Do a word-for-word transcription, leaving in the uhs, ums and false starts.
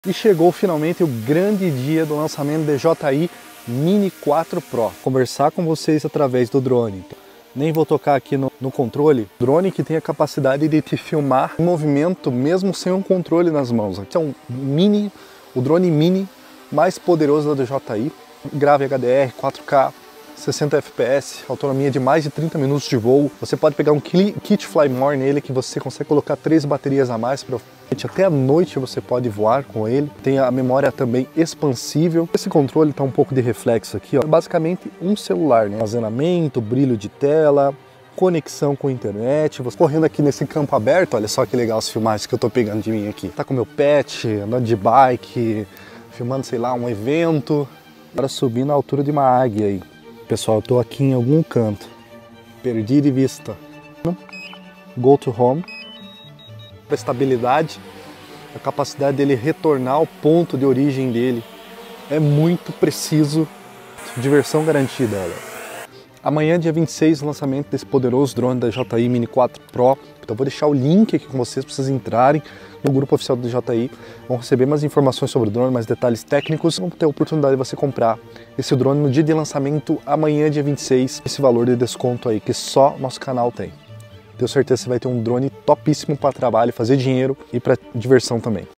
E chegou finalmente o grande dia do lançamento do D J I Mini quatro Pro. Conversar com vocês através do drone. Nem vou tocar aqui no, no controle. Drone que tem a capacidade de te filmar em movimento mesmo sem um controle nas mãos. Aqui é um mini, o drone mini mais poderoso da D J I. Grava H D R, quatro K, sessenta F P S, autonomia de mais de trinta minutos de voo. Você pode pegar um kit Fly More nele que você consegue colocar três baterias a mais para até a noite você pode voar com ele. Tem a memória também expansível. Esse controle tá um pouco de reflexo aqui, ó. Basicamente um celular, né? Armazenamento, brilho de tela, conexão com a internet. Você correndo aqui nesse campo aberto, olha só que legal as filmagens que eu tô pegando de mim aqui. Tá com meu pet, andando de bike, filmando, sei lá, um evento. Para subir na altura de uma águia aí. Pessoal, eu tô aqui em algum canto. Perdi de vista. Go to home. A estabilidade, a capacidade dele retornar ao ponto de origem dele é muito preciso, diversão garantida. Olha. Amanhã, dia vinte e seis, o lançamento desse poderoso drone da D J I Mini quatro Pro. Então vou deixar o link aqui com vocês para vocês entrarem no grupo oficial do D J I, vão receber mais informações sobre o drone, mais detalhes técnicos, vão ter a oportunidade de você comprar esse drone no dia de lançamento, amanhã, dia vinte e seis, esse valor de desconto aí que só nosso canal tem. Tenho certeza que você vai ter um drone topíssimo para trabalho, fazer dinheiro e para diversão também.